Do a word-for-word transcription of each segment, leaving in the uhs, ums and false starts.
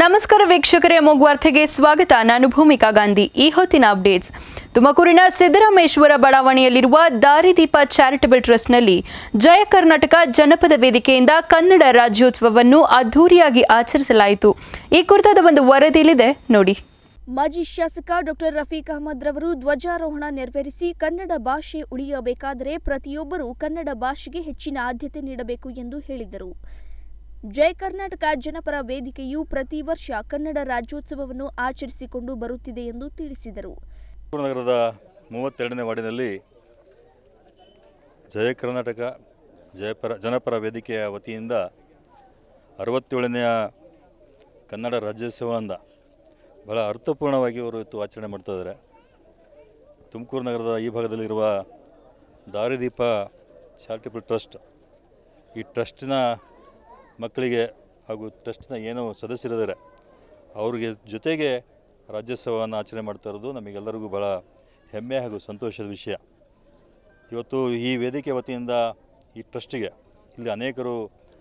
ನಮಸ್ಕಾರ ವೀಕ್ಷಕರೇ, ಅಮೋಘ್ ವಾರ್ತೆಗೆ ಸ್ವಾಗತ. ನಾನು ಭೂಮಿಕಾ ಗಾಂಧಿ. ಈ ಹೊತ್ತಿನ ಅಪ್ಡೇಟ್ಸ್. ತುಮಕೂರಿನ ಸಿದ್ದರಾಮೇಶ್ವರ ಬಡಾವಣೆಯಲ್ಲಿರುವ ದಾರಿದೀಪ ಚಾರಿಟಬಲ್ ಟ್ರಸ್ಟ್ನಲ್ಲಿ ಜಯ ಕರ್ನಾಟಕ ಜನಪದ ವೇದಿಕೆಯಿಂದ ಕನ್ನಡ ರಾಜ್ಯೋತ್ಸವವನ್ನು ಅದ್ದೂರಿಯಾಗಿ ಆಚರಿಸಲಾಯಿತು. ಈ ಕುರಿತಾದ ಒಂದು ವರದಿಯಲ್ಲಿದೆ ನೋಡಿ. ಮಾಜಿ ಶಾಸಕ ಡಾಕ್ಟರ್ ರಫೀಕ್ ಅಹಮದ್ ರವರು ಧ್ವಜಾರೋಹಣ ನೆರವೇರಿಸಿ ಕನ್ನಡ ಭಾಷೆ ಉಳಿಯಬೇಕಾದರೆ ಪ್ರತಿಯೊಬ್ಬರೂ ಕನ್ನಡ ಭಾಷೆಗೆ ಹೆಚ್ಚಿನ ಆದ್ಯತೆ ನೀಡಬೇಕು ಎಂದು ಹೇಳಿದರು. ಜಯ ಕರ್ನಾಟಕ ಜನಪರ ವೇದಿಕೆಯು ಪ್ರತಿ ವರ್ಷ ಕನ್ನಡ ರಾಜ್ಯೋತ್ಸವವನ್ನು ಆಚರಿಸಿಕೊಂಡು ಬರುತ್ತಿದೆ ಎಂದು ತಿಳಿಸಿದರು. ನಗರದ ಮೂವತ್ತೆರಡನೇ ವಾರ್ಡಿನಲ್ಲಿ ಜಯ ಕರ್ನಾಟಕ ಜಯಪರ ಜನಪರ ವೇದಿಕೆಯ ವತಿಯಿಂದ ಅರವತ್ತೇಳನೆಯ ಕನ್ನಡ ರಾಜ್ಯೋತ್ಸವದಿಂದ ಬಹಳ ಅರ್ಥಪೂರ್ಣವಾಗಿ ಅವರು ಇವತ್ತು ಆಚರಣೆ ಮಾಡ್ತಾಯಿದ್ದಾರೆ. ತುಮಕೂರು ನಗರದ ಈ ಭಾಗದಲ್ಲಿರುವ ದಾರಿದೀಪ ಚಾರಿಟಬಲ್ ಟ್ರಸ್ಟ್, ಈ ಟ್ರಸ್ಟಿನ ಮಕ್ಕಳಿಗೆ ಹಾಗೂ ಟ್ರಸ್ಟ್ನ ಏನು ಸದಸ್ಯರಿದ್ದಾರೆ ಅವರಿಗೆ ಜೊತೆಗೆ ರಾಜ್ಯೋತ್ಸವವನ್ನು ಆಚರಣೆ ಮಾಡ್ತಾ ಇರೋದು ನಮಗೆಲ್ಲರಿಗೂ ಭಾಳ ಹೆಮ್ಮೆ ಹಾಗೂ ಸಂತೋಷದ ವಿಷಯ. ಇವತ್ತು ಈ ವೇದಿಕೆ ವತಿಯಿಂದ ಈ ಟ್ರಸ್ಟಿಗೆ ಇಲ್ಲಿ ಅನೇಕರು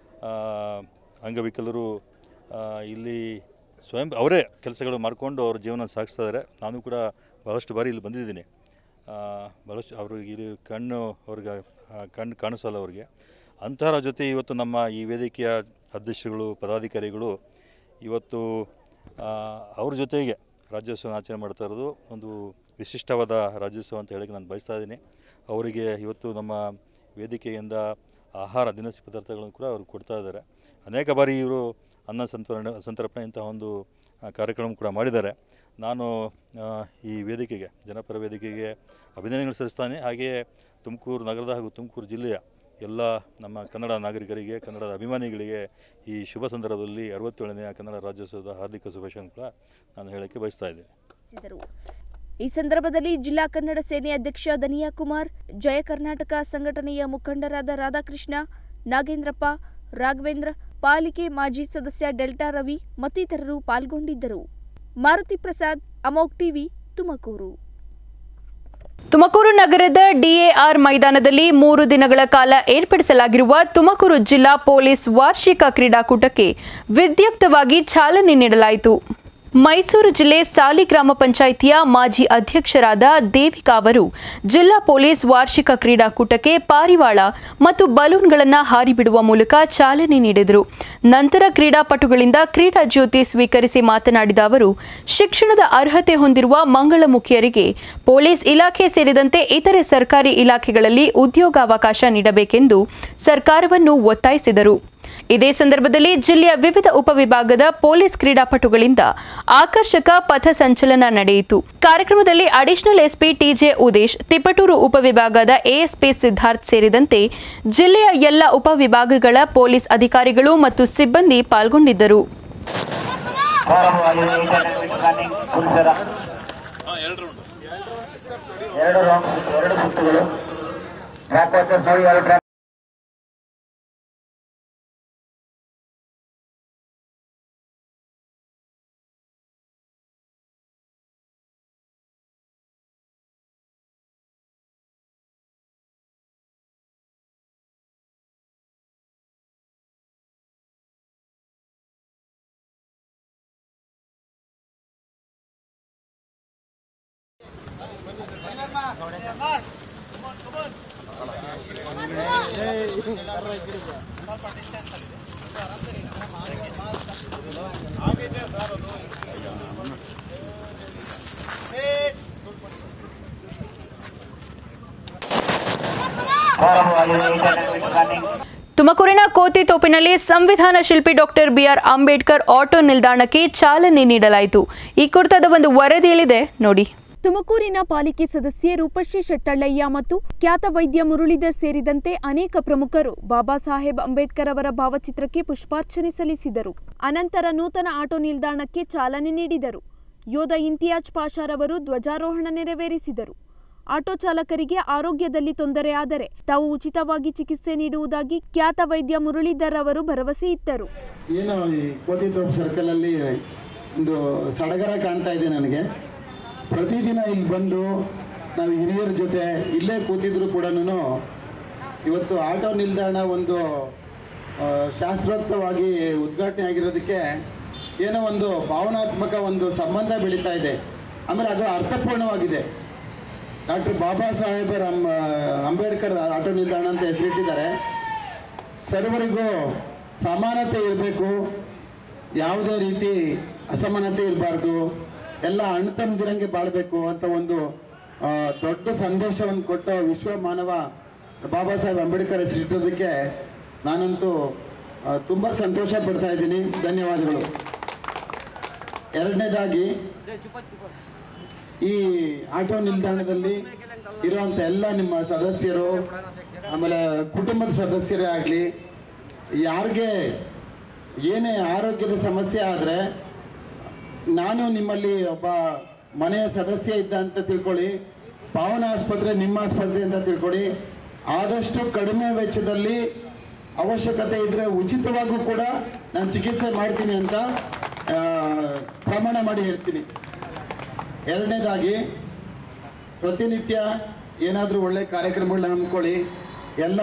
ಅಂಗವಿಕಲರು ಇಲ್ಲಿ ಸ್ವಯಂ ಅವರೇ ಕೆಲಸಗಳು ಮಾಡಿಕೊಂಡು ಅವ್ರ ಜೀವನ ಸಾಗಿಸ್ತಾ ಇದ್ದಾರೆ. ನಾನು ಕೂಡ ಭಾಳಷ್ಟು ಬಾರಿ ಇಲ್ಲಿ ಬಂದಿದ್ದೀನಿ. ಭಾಳಷ್ಟು ಅವ್ರಿಗೆ ಇಲ್ಲಿ ಕಣ್ಣು ಅವ್ರಿಗೆ ಕಣ್ಣು ಕಾಣಿಸಲ್ಲ ಅವ್ರಿಗೆ. ಅಂಥರ ಜೊತೆ ಇವತ್ತು ನಮ್ಮ ಈ ವೇದಿಕೆಯ ಅಧ್ಯಕ್ಷರುಗಳು ಪದಾಧಿಕಾರಿಗಳು ಇವತ್ತು ಅವ್ರ ಜೊತೆಗೆ ರಾಜ್ಯೋತ್ಸವ ಆಚರಣೆ ಮಾಡ್ತಾ ಇರೋದು ಒಂದು ವಿಶಿಷ್ಟವಾದ ರಾಜ್ಯೋತ್ಸವ ಅಂತ ಹೇಳಕ್ಕೆ ನಾನು ಬಯಸ್ತಾ ಇದ್ದೀನಿ. ಅವರಿಗೆ ಇವತ್ತು ನಮ್ಮ ವೇದಿಕೆಯಿಂದ ಆಹಾರ ದಿನಸಿ ಪದಾರ್ಥಗಳನ್ನು ಕೂಡ ಅವ್ರಿಗೆ ಕೊಡ್ತಾ ಇದ್ದಾರೆ. ಅನೇಕ ಬಾರಿ ಇವರು ಅನ್ನ ಸಂತರ್ಪಣೆ ಸಂತರ್ಪಣೆ ಇಂತಹ ಒಂದು ಕಾರ್ಯಕ್ರಮ ಕೂಡ ಮಾಡಿದ್ದಾರೆ. ನಾನು ಈ ವೇದಿಕೆಗೆ ಜನಪರ ವೇದಿಕೆಗೆ ಅಭಿನಂದನೆಗಳು ಸಲ್ಲಿಸ್ತಾನೆ. ಹಾಗೆಯೇ ತುಮಕೂರು ನಗರದ ಹಾಗೂ ತುಮಕೂರು ಜಿಲ್ಲೆಯ ಎಲ್ಲ ನಮ್ಮ ಕನ್ನಡ ನಾಗರಿಕರಿಗೆ, ಕನ್ನಡದ ಅಭಿಮಾನಿಗಳಿಗೆ ಈ ಶುಭ ಸಂದರ್ಭದಲ್ಲಿ ಅರವತ್ತೇಳನೆಯ ಕನ್ನಡ ರಾಜ್ಯೋತ್ಸವದ ಹಾರ್ದಿಕ ಶುಭಾಶಯಗಳನ್ನು ಕೂಡ ನಾನು ಹೇಳಕ್ಕೆ ಬಯಸ್ತಾ ಇದ್ದೇನೆ. ಈ ಸಂದರ್ಭದಲ್ಲಿ ಜಿಲ್ಲಾ ಕನ್ನಡ ಸೇನೆ ಅಧ್ಯಕ್ಷ ಧನಿಯಾ ಕುಮಾರ್, ಜಯ ಕರ್ನಾಟಕ ಸಂಘಟನೆಯ ಮುಖಂಡರಾದ ರಾಧಾಕೃಷ್ಣ, ನಾಗೇಂದ್ರಪ್ಪ, ರಾಘವೇಂದ್ರ, ಪಾಲಿಕೆ ಮಾಜಿ ಸದಸ್ಯ ಡೆಲ್ಟಾ ರವಿ ಮತ್ತಿತರರು ಪಾಲ್ಗೊಂಡಿದ್ದರು. ಮಾರುತಿ ಪ್ರಸಾದ್, ಅಮೋಘ್ ಟಿವಿ, ತುಮಕೂರು. ತುಮಕೂರು ನಗರದ ಡಿಎಆರ್ ಮೈದಾನದಲ್ಲಿ ಮೂರು ದಿನಗಳ ಕಾಲ ಏರ್ಪಡಿಸಲಾಗಿರುವ ತುಮಕೂರು ಜಿಲ್ಲಾ ಪೊಲೀಸ್ ವಾರ್ಷಿಕ ಕ್ರೀಡಾಕೂಟಕ್ಕೆ ವಿದ್ಯುಕ್ತವಾಗಿ ಚಾಲನೆ ನೀಡಲಾಯಿತು. ಮೈಸೂರು ಜಿಲ್ಲೆ ಸಾಲಿ ಗ್ರಾಮ ಪಂಚಾಯಿತಿಯ ಮಾಜಿ ಅಧ್ಯಕ್ಷರಾದ ದೇವಿಕಾ ಅವರು ಜಿಲ್ಲಾ ಪೊಲೀಸ್ ವಾರ್ಷಿಕ ಕ್ರೀಡಾಕೂಟಕ್ಕೆ ಪಾರಿವಾಳ ಮತ್ತು ಬಲೂನ್ಗಳನ್ನು ಹಾರಿಬಿಡುವ ಮೂಲಕ ಚಾಲನೆ ನೀಡಿದರು. ನಂತರ ಕ್ರೀಡಾಪಟುಗಳಿಂದ ಕ್ರೀಡಾ ಜ್ಯೋತಿ ಸ್ವೀಕರಿಸಿ ಮಾತನಾಡಿದ ಅವರು, ಶಿಕ್ಷಣದ ಅರ್ಹತೆ ಹೊಂದಿರುವ ಮಂಗಳಮುಖಿಯರಿಗೆ ಪೊಲೀಸ್ ಇಲಾಖೆ ಸೇರಿದಂತೆ ಇತರೆ ಸರ್ಕಾರಿ ಇಲಾಖೆಗಳಲ್ಲಿ ಉದ್ಯೋಗಾವಕಾಶ ನೀಡಬೇಕೆಂದು ಸರ್ಕಾರವನ್ನು ಒತ್ತಾಯಿಸಿದರು. ಇದೇ ಸಂದರ್ಭದಲ್ಲಿ ಜಿಲ್ಲೆಯ ವಿವಿಧ ಉಪವಿಭಾಗದ ಪೊಲೀಸ್ ಕ್ರೀಡಾಪಟುಗಳಿಂದ ಆಕರ್ಷಕ ಪಥ ಸಂಚಲನ ನಡೆಯಿತು. ಕಾರ್ಯಕ್ರಮದಲ್ಲಿ additional SP TJ Udesh, Tiptur ಉಪವಿಭಾಗದ ಎಎಸ್ಪಿ ಸಿದ್ಧಾರ್ಥ್ ಸೇರಿದಂತೆ ಜಿಲ್ಲೆಯ ಎಲ್ಲ ಉಪವಿಭಾಗಗಳ ಪೊಲೀಸ್ ಅಧಿಕಾರಿಗಳು ಮತ್ತು ಸಿಬ್ಬಂದಿ ಪಾಲ್ಗೊಂಡಿದ್ದರು. ತುಮಕೂರಿನ ಕೋತಿತೋಪಿನಲ್ಲಿ ಸಂವಿಧಾನ ಶಿಲ್ಪಿ ಡಾಕ್ಟರ್ ಬಿಆರ್ ಅಂಬೇಡ್ಕರ್ ಆಟೋ ನಿಲ್ದಾಣಕ್ಕೆ ಚಾಲನೆ ನೀಡಲಾಯಿತು. ಈ ಕುರಿತಾದ ಒಂದು ವರದಿಯಲ್ಲಿದೆ ನೋಡಿ. ತುಮಕೂರಿನ ಪಾಲಿಕೆ ಸದಸ್ಯೆ ರೂಪಶ್ರೀ ಶೆಟ್ಟಳ್ಳಯ್ಯ ಮತ್ತು ಖ್ಯಾತ ವೈದ್ಯ ಮುರಳೀಧರ್ ಸೇರಿದಂತೆ ಅನೇಕ ಪ್ರಮುಖರು ಬಾಬಾ ಸಾಹೇಬ್ ಅಂಬೇಡ್ಕರ್ ಅವರ ಭಾವಚಿತ್ರಕ್ಕೆ ಪುಷ್ಪಾರ್ಚನೆ ಸಲ್ಲಿಸಿದರು. ಅನಂತರ ನೂತನ ಆಟೋ ನಿಲ್ದಾಣಕ್ಕೆ ಚಾಲನೆ ನೀಡಿದರು. ಯೋಧ ಇಂತಿಯಾಜ್ ಪಾಷಾರವರು ಧ್ವಜಾರೋಹಣ ನೆರವೇರಿಸಿದರು. ಆಟೋ ಚಾಲಕರಿಗೆ ಆರೋಗ್ಯದಲ್ಲಿ ತೊಂದರೆಯಾದರೆ ತಾವು ಉಚಿತವಾಗಿ ಚಿಕಿತ್ಸೆ ನೀಡುವುದಾಗಿ ಖ್ಯಾತ ವೈದ್ಯ ಮುರಳೀಧರ್ ಅವರು ಭರವಸೆ ಇತ್ತರು. ಏನು ಕೋತಿತೋಪ್ ಸರ್ಕಲ್ ಅಲ್ಲಿ ಒಂದು ಸಡಗರ ಕಾಣ್ತಾ ಇದೆ ನನಗೆ. ಪ್ರತಿದಿನ ಇಲ್ಲಿ ಬಂದು ನಾವು ಹಿರಿಯರ ಜೊತೆ ಇಲ್ಲೇ ಕೂತಿದ್ರು ಕೂಡ ಇವತ್ತು ಆಟೋ ನಿಲ್ದಾಣ ಒಂದು ಶಾಸ್ತ್ರೋಕ್ತವಾಗಿ ಉದ್ಘಾಟನೆ ಆಗಿರೋದಕ್ಕೆ ಏನೋ ಒಂದು ಭಾವನಾತ್ಮಕ ಒಂದು ಸಂಬಂಧ ಬೆಳೀತಾ ಇದೆ. ಆಮೇಲೆ ಅದು ಅರ್ಥಪೂರ್ಣವಾಗಿದೆ. ಡಾಕ್ಟರ್ ಬಾಬಾ ಸಾಹೇಬರ್ ಅಂ ಅಂಬೇಡ್ಕರ್ ಆಟೋ ನಿಲ್ದಾಣ ಅಂತ ಹೆಸರಿಟ್ಟಿದ್ದಾರೆ. ಸರ್ವರಿಗೂ ಸಮಾನತೆ ಇರಬೇಕು, ಯಾವುದೇ ರೀತಿ ಅಸಮಾನತೆ ಇರಬಾರ್ದು, ಎಲ್ಲ ಅಣ್ಣ ತಮ್ಮದಿರಂಗೆ ಬಾಳಬೇಕು ಅಂತ ಒಂದು ದೊಡ್ಡ ಸಂದೇಶವನ್ನು ಕೊಟ್ಟ ವಿಶ್ವ ಮಾನವ ಬಾಬಾ ಸಾಹೇಬ್ ಅಂಬೇಡ್ಕರ್ ಹೆಸರಿಟ್ಟೋದಕ್ಕೆ ನಾನಂತೂ ತುಂಬ ಸಂತೋಷ ಪಡ್ತಾ ಇದ್ದೀನಿ. ಧನ್ಯವಾದಗಳು. ಎರಡನೇದಾಗಿ, ಈ ಆಟೋ ನಿಲ್ದಾಣದಲ್ಲಿ ಇರುವಂಥ ಎಲ್ಲ ನಿಮ್ಮ ಸದಸ್ಯರು, ಆಮೇಲೆ ಕುಟುಂಬದ ಸದಸ್ಯರೇ ಆಗಲಿ, ಯಾರಿಗೆ ಏನೇ ಆರೋಗ್ಯದ ಸಮಸ್ಯೆ ಆದರೆ ನಾನು ನಿಮ್ಮಲ್ಲಿ ಒಬ್ಬ ಮನೆಯ ಸದಸ್ಯ ಇದ್ದ ಅಂತ ತಿಳ್ಕೊಳ್ಳಿ. ಪಾವನ ಆಸ್ಪತ್ರೆ ನಿಮ್ಮ ಆಸ್ಪತ್ರೆ ಅಂತ ತಿಳ್ಕೊಳ್ಳಿ. ಆದಷ್ಟು ಕಡಿಮೆ ವೆಚ್ಚದಲ್ಲಿ ಅವಶ್ಯಕತೆ ಇದ್ದರೆ ಉಚಿತವಾಗೂ ಕೂಡ ನಾನು ಚಿಕಿತ್ಸೆ ಮಾಡ್ತೀನಿ ಅಂತ ಪ್ರಮಾಣ ಮಾಡಿ ಹೇಳ್ತೀನಿ. ಎರಡನೇದಾಗಿ, ಪ್ರತಿನಿತ್ಯ ಏನಾದರೂ ಒಳ್ಳೆ ಕಾರ್ಯಕ್ರಮಗಳನ್ನ ಹಮ್ಮಿಕೊಳ್ಳಿ. ಎಲ್ಲ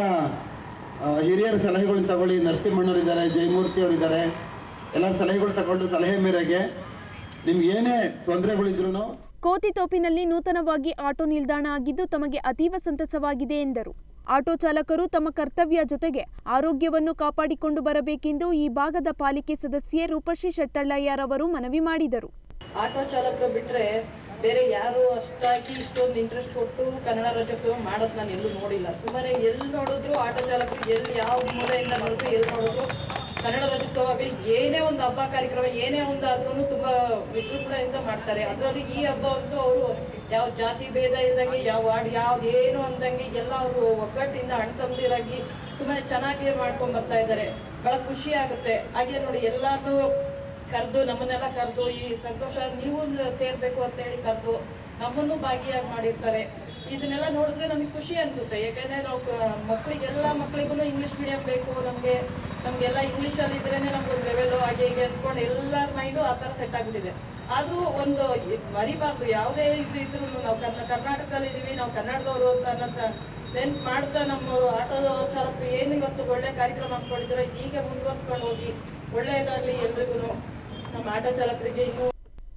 ಹಿರಿಯರ ಸಲಹೆಗಳನ್ನ ತಗೊಳ್ಳಿ. ನರಸಿಂಹಣ್ಣವರಿದ್ದಾರೆ, ಜಯಮೂರ್ತಿ ಅವರಿದ್ದಾರೆ. ಎಲ್ಲ ಸಲಹೆಗಳು ತಗೊಂಡು ಸಲಹೆ ಮೇರೆಗೆ ನಿಮ್ಗೆ ಏನೇ ತೊಂದರೆಗಳಿದ್ರು. ಕೋತಿತೋಪಿನಲ್ಲಿ ನೂತನವಾಗಿ ಆಟೋ ನಿಲ್ದಾಣ ಆಗಿದ್ದು ತಮಗೆ ಅತೀವ ಸಂತಸವಾಗಿದೆ ಎಂದರು. ಆಟೋ ಚಾಲಕರು ತಮ್ಮ ಕರ್ತವ್ಯ ಜೊತೆಗೆ ಆರೋಗ್ಯವನ್ನು ಕಾಪಾಡಿಕೊಂಡು ಬರಬೇಕೆಂದು ಈ ಭಾಗದ ಪಾಲಿಕೆ ಸದಸ್ಯೆ ರೂಪಶ್ರೀ ಶೆಟ್ಟಳ್ಳಯ್ಯರವರು ಮನವಿ ಮಾಡಿದರು. ಆಟೋ ಚಾಲಕರು ಬಿಟ್ಟರೆ ಬೇರೆ ಯಾರು ಅಷ್ಟಾಗಿ ಇಷ್ಟೊಂದು ಇಂಟ್ರೆಸ್ಟ್ ಕೊಟ್ಟು ಕನ್ನಡ ರಾಜ್ಯೋತ್ಸವ ಮಾಡೋದು ನಾನು ಎಲ್ಲೂ ನೋಡಿಲ್ಲ. ತುಂಬಾ ಎಲ್ಲಿ ನೋಡಿದ್ರು ಆಟೋ ಚಾಲಕರು, ಎಲ್ಲಿ ಯಾವ ಮೂಲೆಯಿಂದ ನೋಡಿದ್ರು, ಎಲ್ಲಿ ನೋಡಿದ್ರು ಕನ್ನಡ ರಾಜ್ಯೋತ್ಸವ ಆಗಲಿ, ಏನೇ ಒಂದು ಹಬ್ಬ ಕಾರ್ಯಕ್ರಮ ಏನೇ ಒಂದು ಆದ್ರೂ ತುಂಬ ವಿಜೃಂಭಣೆಯಿಂದ ಮಾಡ್ತಾರೆ. ಅದರಲ್ಲಿ ಈ ಹಬ್ಬ ಅಂತೂ ಅವರು ಯಾವ ಜಾತಿ ಭೇದ ಇಲ್ದಂಗೆ, ಯಾವ ವಾರ್ಡ್ ಯಾವ್ದು ಏನು ಅಂದಂಗೆ ಎಲ್ಲ ಅವರು ಒಗ್ಗಟ್ಟಿಂದ ಅಣ್ಣ ತಮ್ಮದಿರಾಗಿ ತುಂಬಾ ಚೆನ್ನಾಗಿ ಮಾಡ್ಕೊಂಡು ಬರ್ತಾ ಇದ್ದಾರೆ. ಬಹಳ ಖುಷಿ ಆಗುತ್ತೆ. ಹಾಗೆ ನೋಡಿ, ಎಲ್ಲಾರನ್ನೂ ಕರೆದು ನಮ್ಮನ್ನೆಲ್ಲ ಕರೆದು ಈ ಸಂತೋಷ ನೀವು ಸೇರ್ಬೇಕು ಅಂತ ಹೇಳಿ ಕರೆದು ನಮ್ಮನ್ನು ಭಾಗಿಯಾಗಿ ಮಾಡಿರ್ತಾರೆ. ಇದನ್ನೆಲ್ಲ ನೋಡಿದ್ರೆ ನಮಗೆ ಖುಷಿ ಅನಿಸುತ್ತೆ. ಯಾಕಂದರೆ ನಾವು ಮಕ್ಕಳಿಗೆಲ್ಲ ಮಕ್ಕಳಿಗೂ ಇಂಗ್ಲೀಷ್ ಮೀಡಿಯಂ ಬೇಕು, ನಮಗೆ ನಮಗೆಲ್ಲ ಇಂಗ್ಲೀಷಲ್ಲಿ ಇದ್ರೇ ನಮ್ಗೊಂದು ಲೆವೆಲು ಹಾಗೆ ಹೀಗೆ ಅಂದ್ಕೊಂಡು ಎಲ್ಲರ ಮೈಂಡು ಆ ಥರ ಸೆಟ್ ಆಗಿಬಿಟ್ಟಿದೆ. ಆದರೂ ಒಂದು ಮರಿಬಾರ್ದು, ಯಾವುದೇ ಇದು ಇದ್ರೂ ನಾವು ಕರ್ನ ಕರ್ನಾಟಕದಲ್ಲಿ ಇದ್ದೀವಿ, ನಾವು ಕನ್ನಡದವರು ಅಂತ ಅನ್ನೋದು ನೆನ್ಪು ಮಾಡ್ತಾ ನಮ್ಮ ಆಟೋ ಚಾಲಕರು ಏನು ಇವತ್ತು ಒಳ್ಳೆ ಕಾರ್ಯಕ್ರಮ ಅಂದ್ಕೊಂಡಿದ್ರು, ಇದು ಹೀಗೆ ಮುಂದುವರ್ಸ್ಕೊಂಡು ಹೋಗಿ ಒಳ್ಳೆಯದಾಗಲಿ ಎಲ್ರಿಗೂ, ನಮ್ಮ ಆಟೋ ಚಾಲಕರಿಗೆ ಇನ್ನೂ.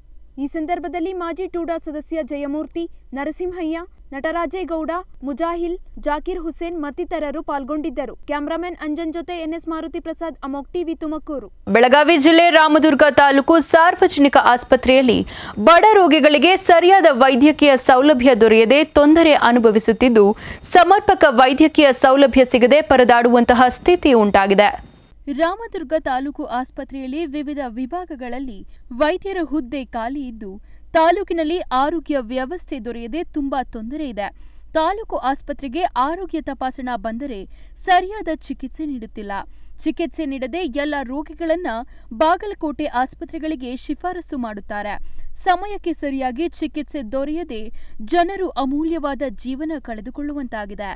ಈ ಸಂದರ್ಭದಲ್ಲಿ ಮಾಜಿ ಟೂಡಾ ಸದಸ್ಯ ಜಯಮೂರ್ತಿ, ನರಸಿಂಹಯ್ಯ, ನಟರಾಜೇಗೌಡ, ಮುಜಾಹಿಲ್, ಜಾಕೀರ್ ಹುಸೇನ್ ಮತ್ತಿತರರು ಪಾಲ್ಗೊಂಡಿದ್ದರು. ಕ್ಯಾಮರಾಮನ್ ಅಂಜನ್ ಜೊತೆ ಎನ್ಎಸ್ ಮಾರುತಿ ಪ್ರಸಾದ್, ಅಮೋಕ್ ಟಿವಿ, ತುಮಕೂರು. ಬೆಳಗಾವಿ ಜಿಲ್ಲೆ ರಾಮದುರ್ಗ ತಾಲೂಕು ಸಾರ್ವಜನಿಕ ಆಸ್ಪತ್ರೆಯಲ್ಲಿ ಬಡ ರೋಗಿಗಳಿಗೆ ಸರಿಯಾದ ವೈದ್ಯಕೀಯ ಸೌಲಭ್ಯ ದೊರೆಯದೆ ತೊಂದರೆ ಅನುಭವಿಸುತ್ತಿದ್ದು, ಸಮರ್ಪಕ ವೈದ್ಯಕೀಯ ಸೌಲಭ್ಯ ಸಿಗದೆ ಪರದಾಡುವಂತಹ ಸ್ಥಿತಿ ಉಂಟಾಗಿದೆ. ರಾಮದುರ್ಗ ತಾಲೂಕು ಆಸ್ಪತ್ರೆಯಲ್ಲಿ ವಿವಿಧ ವಿಭಾಗಗಳಲ್ಲಿ ವೈದ್ಯರ ಹುದ್ದೆ ಖಾಲಿ ಇದ್ದು, ತಾಲೂಕಿನಲ್ಲಿ ಆರೋಗ್ಯ ವ್ಯವಸ್ಥೆ ದೊರೆಯದೆ ತುಂಬಾ ತೊಂದರೆ ಇದೆ. ತಾಲೂಕು ಆಸ್ಪತ್ರೆಗೆ ಆರೋಗ್ಯ ತಪಾಸಣಾ ಬಂದರೆ ಸರಿಯಾದ ಚಿಕಿತ್ಸೆ ನೀಡುತ್ತಿಲ್ಲ. ಚಿಕಿತ್ಸೆ ನೀಡದೆ ಎಲ್ಲ ರೋಗಿಗಳನ್ನ ಬಾಗಲಕೋಟೆ ಆಸ್ಪತ್ರೆಗಳಿಗೆ ಶಿಫಾರಸು ಮಾಡುತ್ತಾರೆ. ಸಮಯಕ್ಕೆ ಸರಿಯಾಗಿ ಚಿಕಿತ್ಸೆ ದೊರೆಯದೆ ಜನರು ಅಮೂಲ್ಯವಾದ ಜೀವನ ಕಳೆದುಕೊಳ್ಳುವಂತಾಗಿದೆ.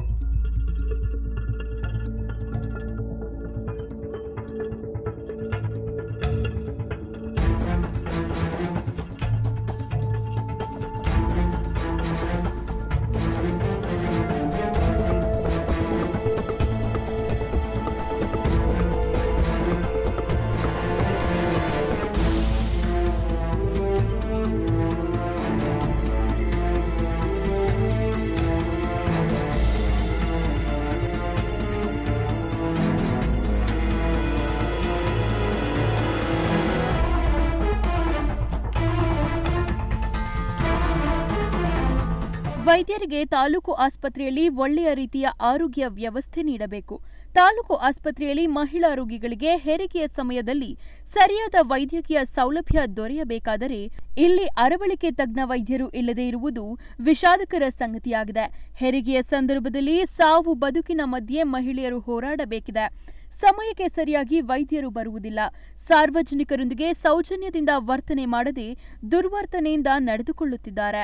ವೈದ್ಯರಿಗೆ ತಾಲೂಕು ಆಸ್ಪತ್ರೆಯಲ್ಲಿ ಒಳ್ಳೆಯ ರೀತಿಯ ಆರೋಗ್ಯ ವ್ಯವಸ್ಥೆ ನೀಡಬೇಕು. ತಾಲೂಕು ಆಸ್ಪತ್ರೆಯಲ್ಲಿ ಮಹಿಳಾ ರೋಗಿಗಳಿಗೆ ಹೆರಿಗೆಯ ಸಮಯದಲ್ಲಿ ಸರಿಯಾದ ವೈದ್ಯಕೀಯ ಸೌಲಭ್ಯ ದೊರೆಯಬೇಕಾದರೆ ಇಲ್ಲಿ ಅರವಳಿಕೆ ತಜ್ಞ ವೈದ್ಯರು ಇಲ್ಲದೇ ಇರುವುದು ವಿಷಾದಕರ ಸಂಗತಿಯಾಗಿದೆ. ಹೆರಿಗೆಯ ಸಂದರ್ಭದಲ್ಲಿ ಸಾವು ಬದುಕಿನ ಮಧ್ಯೆ ಮಹಿಳೆಯರು ಹೋರಾಡಬೇಕಿದೆ. ಸಮಯಕ್ಕೆ ಸರಿಯಾಗಿ ವೈದ್ಯರು ಬರುವುದಿಲ್ಲ. ಸಾರ್ವಜನಿಕರೊಂದಿಗೆ ಸೌಜನ್ಯದಿಂದ ವರ್ತನೆ ಮಾಡದೆ ದುರ್ವರ್ತನೆಯಿಂದ ನಡೆದುಕೊಳ್ಳುತ್ತಿದ್ದಾರೆ.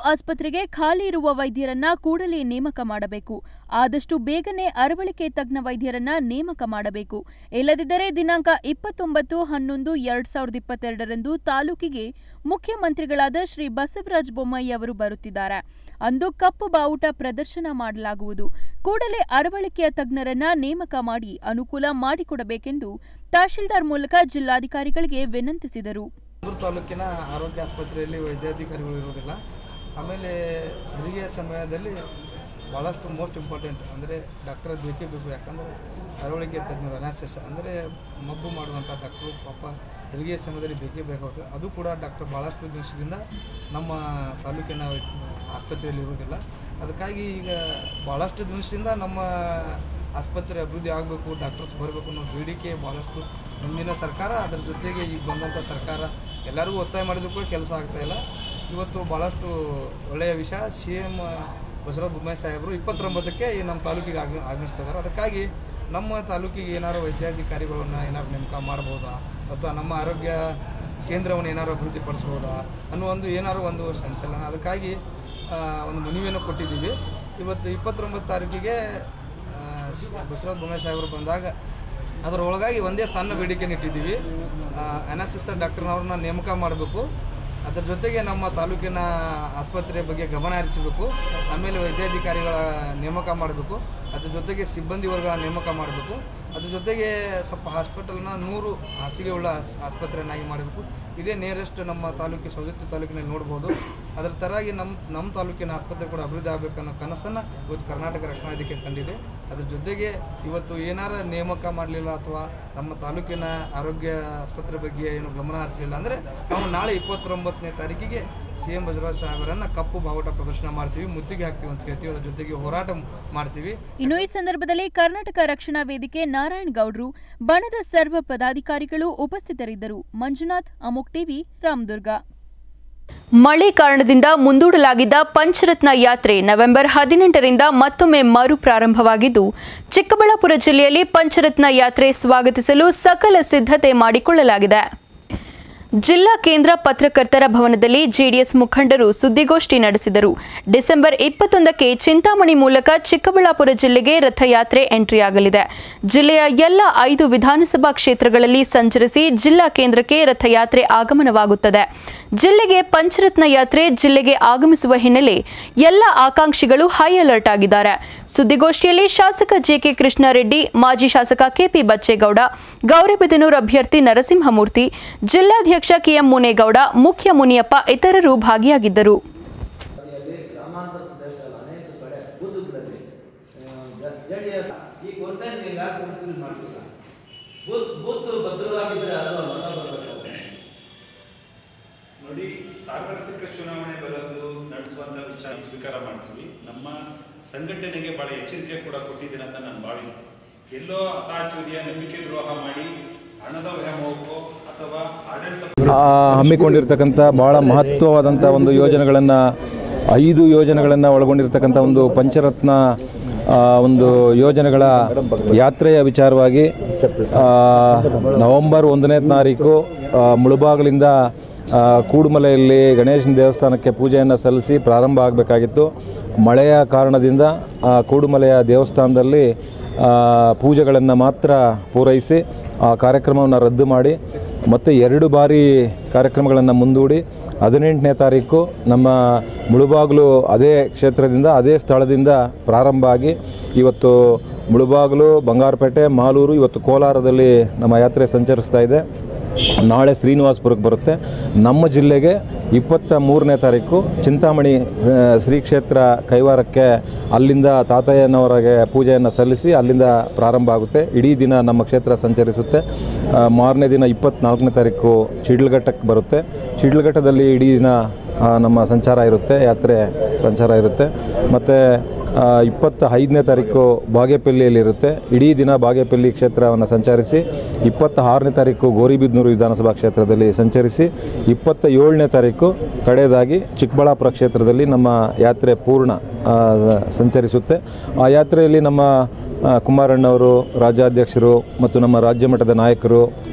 ಆಸ್ಪತ್ರೆಗೆ ಖಾಲಿ ಇರುವ ವೈದ್ಯರನ್ನ ಕೂಡಲೇ ನೇಮಕ ಮಾಡಬೇಕು. ಆದಷ್ಟು ಬೇಗನೆ ಅರವಳಿಕೆ ತಜ್ಞ ವೈದ್ಯರನ್ನ ನೇಮಕ ಮಾಡಬೇಕು. ಇಲ್ಲದಿದ್ದರೆ ದಿನಾಂಕ ಇಪ್ಪತ್ತೊಂಬತ್ತು ಹನ್ನೊಂದು ಎರಡ್ ಸಾವಿರದ ಇಪ್ಪತ್ತೆರಡರಂದು ತಾಲೂಕಿಗೆ ಮುಖ್ಯಮಂತ್ರಿಗಳಾದ ಶ್ರೀ ಬಸವರಾಜ ಬೊಮ್ಮಾಯಿ ಅವರು ಬರುತ್ತಿದ್ದಾರೆ. ಅಂದು ಕಪ್ಪು ಬಾವುಟ ಪ್ರದರ್ಶನ ಮಾಡಲಾಗುವುದು. ಕೂಡಲೇ ಅರವಳಿಕೆಯ ತಜ್ಞರನ್ನ ನೇಮಕ ಮಾಡಿ ಅನುಕೂಲ ಮಾಡಿಕೊಡಬೇಕೆಂದು ತಹಶೀಲ್ದಾರ್ ಮೂಲಕ ಜಿಲ್ಲಾಧಿಕಾರಿಗಳಿಗೆ ವಿನಂತಿಸಿದರು. ತಾಲೂಕಿನ ಆರೋಗ್ಯ ಆಸ್ಪತ್ರೆಯಲ್ಲಿ ವೈದ್ಯಾಧಿಕಾರಿಗಳು ಇರುವುದಿಲ್ಲ. ಆಮೇಲೆ ಹೆರಿಗೆಯ ಸಮಯದಲ್ಲಿ ಭಾಳಷ್ಟು ಮೋಸ್ಟ್ ಇಂಪಾರ್ಟೆಂಟ್ ಅಂದರೆ ಡಾಕ್ಟರ್ ಬೇಕೇ ಬೇಕು. ಯಾಕಂದರೆ ಅರವಳಿಕೆ ತಜ್ಞರು ಅನಾಸಿಸ್ ಅಂದರೆ ಮಬ್ಬು ಮಾಡುವಂಥ ಡಾಕ್ಟ್ರು ಪಾಪ ಹೆರಿಗೆಯ ಸಮಯದಲ್ಲಿ ಬೇಕೇ ಬೇಕಾಗುತ್ತೆ. ಅದು ಕೂಡ ಡಾಕ್ಟರ್ ಭಾಳಷ್ಟು ದಿವಸದಿಂದ ನಮ್ಮ ತಾಲೂಕಿನ ಆಸ್ಪತ್ರೆಯಲ್ಲಿ ಇರುವುದಿಲ್ಲ. ಅದಕ್ಕಾಗಿ ಈಗ ಭಾಳಷ್ಟು ದಿವಸದಿಂದ ನಮ್ಮ ಆಸ್ಪತ್ರೆ ಅಭಿವೃದ್ಧಿ ಆಗಬೇಕು, ಡಾಕ್ಟರ್ಸ್ ಬರಬೇಕು ಅನ್ನೋ ಬೇಡಿಕೆ ಭಾಳಷ್ಟು ಮುಂದಿನ ಸರ್ಕಾರ, ಅದರ ಜೊತೆಗೆ ಈಗ ಬಂದಂಥ ಸರ್ಕಾರ ಎಲ್ಲರಿಗೂ ಒತ್ತಾಯ ಮಾಡಿದ್ರು ಕೂಡ ಕೆಲಸ ಆಗ್ತಾಯಿಲ್ಲ. ಇವತ್ತು ಭಾಳಷ್ಟು ಒಳ್ಳೆಯ ವಿಷಯ. ಸಿ ಎಮ್ ಬಸವರಾಜ ಬೊಮ್ಮಾಯಿ ಸಾಹೇಬರು ಇಪ್ಪತ್ತೊಂಬತ್ತಕ್ಕೆ ಈ ನಮ್ಮ ತಾಲೂಕಿಗೆ ಆಗ ಆಗಮಿಸ್ತಾ ಇದ್ದಾರೆ. ಅದಕ್ಕಾಗಿ ನಮ್ಮ ತಾಲೂಕಿಗೆ ಏನಾರು ವೈದ್ಯಾಧಿಕಾರಿಗಳನ್ನು ಏನಾರು ನೇಮಕ ಮಾಡ್ಬೋದಾ ಅಥವಾ ನಮ್ಮ ಆರೋಗ್ಯ ಕೇಂದ್ರವನ್ನು ಏನಾರು ಅಭಿವೃದ್ಧಿಪಡಿಸ್ಬೋದಾ ಅನ್ನೋ ಒಂದು ಏನಾರು ಒಂದು ಸಂಚಲನ. ಅದಕ್ಕಾಗಿ ಒಂದು ಮನವಿಯನ್ನು ಕೊಟ್ಟಿದ್ದೀವಿ. ಇವತ್ತು ಇಪ್ಪತ್ತೊಂಬತ್ತು ತಾರೀಕಿಗೆ ಬಸವರಾಜ ಬೊಮ್ಮಾಯಿ ಸಾಹೇಬರು ಬಂದಾಗ ಅದರೊಳಗಾಗಿ ಒಂದೇ ಸಣ್ಣ ಬೇಡಿಕೆಯನ್ನು ಇಟ್ಟಿದ್ದೀವಿ. ಅನಾಸಿಸ್ಟರ್ ಡಾಕ್ಟರ್ನವ್ರನ್ನ ನೇಮಕ ಮಾಡಬೇಕು. ಅದರ ಜೊತೆಗೆ ನಮ್ಮ ತಾಲೂಕಿನ ಆಸ್ಪತ್ರೆ ಬಗ್ಗೆ ಗಮನ ಹರಿಸಬೇಕು. ಆಮೇಲೆ ವೈದ್ಯಾಧಿಕಾರಿಗಳ ನೇಮಕ ಮಾಡಬೇಕು. ಅದ್ರ ಜೊತೆಗೆ ಸಿಬ್ಬಂದಿ ವರ್ಗ ನೇಮಕ ಮಾಡಬೇಕು. ಅದ್ರ ಜೊತೆಗೆ ಸ್ವಲ್ಪ ಹಾಸ್ಪಿಟಲ್ನ ನೂರು ಹಾಸಿಗೆ ಉಳ್ಳ ಆಸ್ಪತ್ರೆಯನ್ನಾಗಿ ಮಾಡಬೇಕು. ಇದೇ ನೇರೆಸ್ಟ್ ನಮ್ಮ ತಾಲೂಕಿನ ಸವದತ್ತಿ ತಾಲೂಕಿನಲ್ಲಿ ನೋಡ್ಬೋದು. ಅದರ ತರವಾಗಿ ನಮ್ಮ ನಮ್ಮ ತಾಲೂಕಿನ ಆಸ್ಪತ್ರೆ ಕೂಡ ಅಭಿವೃದ್ಧಿ ಆಗಬೇಕನ್ನೋ ಕನಸನ್ನು ಇವತ್ತು ಕರ್ನಾಟಕ ರಕ್ಷಣಾ ವೇದಿಕೆ ಕಂಡಿದೆ. ಅದ್ರ ಜೊತೆಗೆ ಇವತ್ತು ಏನಾರ ನೇಮಕ ಮಾಡಲಿಲ್ಲ ಅಥವಾ ನಮ್ಮ ತಾಲೂಕಿನ ಆರೋಗ್ಯ ಆಸ್ಪತ್ರೆ ಬಗ್ಗೆ ಏನು ಗಮನ ಹರಿಸಲಿಲ್ಲ ಅಂದರೆ ನಾವು ನಾಳೆ ಇಪ್ಪತ್ತೊಂಬತ್ತನೇ ತಾರೀಕಿಗೆ ಸಿ ಎಂ ಬಸವರಾಜ ಸಾಹೇಬರನ್ನ ಕಪ್ಪು ಬಾವುಟ ಪ್ರದರ್ಶನ ಮಾಡ್ತೀವಿ, ಮುತ್ತಿಗೆ ಹಾಕ್ತೀವಿ ಅಂತ ಹೇಳ್ತೀವಿ. ಅದ್ರ ಜೊತೆಗೆ ಹೋರಾಟ ಮಾಡ್ತೀವಿ. ಇನ್ನು ಈ ಸಂದರ್ಭದಲ್ಲಿ ಕರ್ನಾಟಕ ರಕ್ಷಣಾ ವೇದಿಕೆ ನಾರಾಯಣ ಗೌಡ್ರು, ಬಣದ ಸರ್ವ ಪದಾಧಿಕಾರಿಗಳು ಉಪಸ್ಥಿತರಿದ್ದರು. ಮಂಜುನಾಥ್, ಅಮೋಕ್ ಟಿವಿ, ರಾಮದುರ್ಗ. ಮಳೆ ಕಾರಣದಿಂದ ಮುಂದೂಡಲಾಗಿದ್ದ ಪಂಚರತ್ನ ಯಾತ್ರೆ ನವೆಂಬರ್ ಹದಿನೆಂಟರಿಂದ ಮತ್ತೊಮ್ಮೆ ಮರು ಪ್ರಾರಂಭವಾಗಿದ್ದು, ಚಿಕ್ಕಬಳ್ಳಾಪುರ ಜಿಲ್ಲೆಯಲ್ಲಿ ಪಂಚರತ್ನ ಯಾತ್ರೆ ಸ್ವಾಗತಿಸಲು ಸಕಲ ಸಿದ್ಧತೆ ಮಾಡಿಕೊಳ್ಳಲಾಗಿದೆ. ಜಿಲ್ಲಾ ಕೇಂದ್ರ ಪತ್ರಕರ್ತರ ಭವನದಲ್ಲಿ ಜೆಡಿಎಸ್ ಮುಖಂಡರು ಸುದ್ದಿಗೋಷ್ಠಿ ನಡೆಸಿದರು. ಡಿಸೆಂಬರ್ ಇಪ್ಪತ್ತೊಂದಕ್ಕೆ ಚಿಂತಾಮಣಿ ಮೂಲಕ ಚಿಕ್ಕಬಳ್ಳಾಪುರ ಜಿಲ್ಲೆಗೆ ರಥಯಾತ್ರೆ ಎಂಟ್ರಿಯಾಗಲಿದೆ. ಜಿಲ್ಲೆಯ ಎಲ್ಲ ಐದು ವಿಧಾನಸಭಾ ಕ್ಷೇತ್ರಗಳಲ್ಲಿ ಸಂಚರಿಸಿ ಜಿಲ್ಲಾ ಕೇಂದ್ರಕ್ಕೆ ರಥಯಾತ್ರೆ ಆಗಮನವಾಗುತ್ತದೆ. ಜಿಲ್ಲೆಗೆ ಪಂಚರತ್ನ ಯಾತ್ರೆ ಜಿಲ್ಲೆಗೆ ಆಗಮಿಸುವ ಹಿನ್ನೆಲೆ ಎಲ್ಲ ಆಕಾಂಕ್ಷಿಗಳು ಹೈ ಅಲರ್ಟ್ ಆಗಿದ್ದಾರೆ. ಸುದ್ದಿಗೋಷ್ಠಿಯಲ್ಲಿ ಶಾಸಕ ಜೆಕೆ ಕೃಷ್ಣಾರೆಡ್ಡಿ, ಮಾಜಿ ಶಾಸಕ ಕೆಪಿ ಬಚ್ಚೇಗೌಡ, ಗೌರಿಬಿದನೂರು ಅಭ್ಯರ್ಥಿ ನರಸಿಂಹಮೂರ್ತಿ, ಜಿಲ್ಲಾಧ್ಯಕ್ಷ ಕೆಎಂ ಮುನೇಗೌಡ, ಮುಖ್ಯ ಮುನಿಯಪ್ಪ ಇತರರು ಭಾಗಿಯಾಗಿದ್ದರು. ನೋಡಿ, ಸಾರ್ವತ್ರಿಕ ಚುನಾವಣೆ ಬರೋದು ನಡೆಸುವಂತ ವಿಚಾರ ಸ್ವೀಕಾರ ಮಾಡ್ತೀವಿ. ನಮ್ಮ ಸಂಘಟನೆಗೆ ಬಹಳ ಎಚ್ಚರಿಕೆ ಕೂಡ ಕೊಟ್ಟಿದ್ದೀರ ಅಂತ ನಾನು ಭಾವಿಸ್ತೀನಿ. ಎಲ್ಲೋ ಹತಾಚೂರಿಯ ನಂಬಿಕೆ ದ್ರೋಹ ಮಾಡಿ ಹಣದ ವ್ಯಾಮೋಹಕ್ಕೋ ಅಥವಾ ಆಡಳಿತ ಹಮ್ಮಿಕೊಂಡಿರ್ತಕ್ಕಂಥ ಬಹಳ ಮಹತ್ವವಾದಂಥ ಒಂದು ಯೋಜನೆಗಳನ್ನು, ಐದು ಯೋಜನೆಗಳನ್ನು ಒಳಗೊಂಡಿರ್ತಕ್ಕಂಥ ಒಂದು ಪಂಚರತ್ನ ಒಂದು ಯೋಜನೆಗಳ ಯಾತ್ರೆಯ ವಿಚಾರವಾಗಿ ನವೆಂಬರ್ ಒಂದನೇ ತಾರೀಕು ಮುಳುಬಾಗಿಲಿಂದ ಕೂಡುಮಲೆಯಲ್ಲಿ ಗಣೇಶನ ದೇವಸ್ಥಾನಕ್ಕೆ ಪೂಜೆಯನ್ನು ಸಲ್ಲಿಸಿ ಪ್ರಾರಂಭ ಆಗಬೇಕಾಗಿತ್ತು. ಮಳೆಯ ಕಾರಣದಿಂದ ಕೂಡುಮಲೆಯ ದೇವಸ್ಥಾನದಲ್ಲಿ ಪೂಜೆಗಳನ್ನು ಮಾತ್ರ ಪೂರೈಸಿ ಆ ಕಾರ್ಯಕ್ರಮವನ್ನು ರದ್ದು ಮಾಡಿ ಮತ್ತು ಎರಡು ಬಾರಿ ಕಾರ್ಯಕ್ರಮಗಳನ್ನು ಮುಂದೂಡಿ ಹದಿನೆಂಟನೇ ತಾರೀಕು ನಮ್ಮ ಮುಳುಬಾಗಿಲು ಅದೇ ಕ್ಷೇತ್ರದಿಂದ ಅದೇ ಸ್ಥಳದಿಂದ ಪ್ರಾರಂಭ ಆಗಿ ಇವತ್ತು ಮುಳುಬಾಗಿಲು, ಬಂಗಾರಪೇಟೆ, ಮಾಲೂರು, ಇವತ್ತು ಕೋಲಾರದಲ್ಲಿ ನಮ್ಮ ಯಾತ್ರೆ ಸಂಚರಿಸ್ತಾ ಇದೆ. ನಾಳೆ ಶ್ರೀನಿವಾಸಪುರಕ್ಕೆ ಬರುತ್ತೆ. ನಮ್ಮ ಜಿಲ್ಲೆಗೆ ಇಪ್ಪತ್ತ ಮೂರನೇ ತಾರೀಕು ಚಿಂತಾಮಣಿ ಶ್ರೀ ಕ್ಷೇತ್ರ ಕೈವಾರಕ್ಕೆ ಅಲ್ಲಿಂದ ತಾತಯ್ಯನವರಿಗೆ ಪೂಜೆಯನ್ನು ಸಲ್ಲಿಸಿ ಅಲ್ಲಿಂದ ಪ್ರಾರಂಭ ಆಗುತ್ತೆ. ಇಡೀ ದಿನ ನಮ್ಮ ಕ್ಷೇತ್ರ ಸಂಚರಿಸುತ್ತೆ. ಮಾರನೇ ದಿನ ಇಪ್ಪತ್ತ್ನಾಲ್ಕನೇ ತಾರೀಕು ಶಿಡ್ಲಘಟ್ಟಕ್ಕೆ ಬರುತ್ತೆ. ಶಿಡ್ಲಘಟ್ಟದಲ್ಲಿ ಇಡೀ ದಿನ ನಮ್ಮ ಸಂಚಾರ ಇರುತ್ತೆ, ಯಾತ್ರೆ ಸಂಚಾರ ಇರುತ್ತೆ. ಮತ್ತು ಇಪ್ಪತ್ತ ಐದನೇ ತಾರೀಕು ಬಾಗೇಪಲ್ಲಿಯಲ್ಲಿರುತ್ತೆ. ಇಡೀ ದಿನ ಬಾಗೇಪಲ್ಲಿ ಕ್ಷೇತ್ರವನ್ನು ಸಂಚರಿಸಿ ಇಪ್ಪತ್ತ ಆರನೇ ತಾರೀಕು ಗೌರಿಬಿದನೂರು ವಿಧಾನಸಭಾ ಕ್ಷೇತ್ರದಲ್ಲಿ ಸಂಚರಿಸಿ ಇಪ್ಪತ್ತ ಏಳನೇ ತಾರೀಕು ಕಡೆಯದಾಗಿ ಚಿಕ್ಕಬಳ್ಳಾಪುರ ಕ್ಷೇತ್ರದಲ್ಲಿ ನಮ್ಮ ಯಾತ್ರೆ ಪೂರ್ಣ ಸಂಚರಿಸುತ್ತೆ. ಆ ಯಾತ್ರೆಯಲ್ಲಿ ನಮ್ಮ ಕುಮಾರಣ್ಣವರು ರಾಜ್ಯಾಧ್ಯಕ್ಷರು ಮತ್ತು ನಮ್ಮ ರಾಜ್ಯ ಮಟ್ಟದ ನಾಯಕರು